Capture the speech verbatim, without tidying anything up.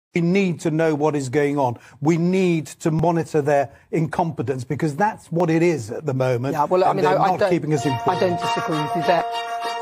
We need to know what is going on. We need to monitor their incompetence, because that's what it is at the moment. Yeah, well, I mean, they're I, not I don't, keeping us informed. I don't disagree with you there.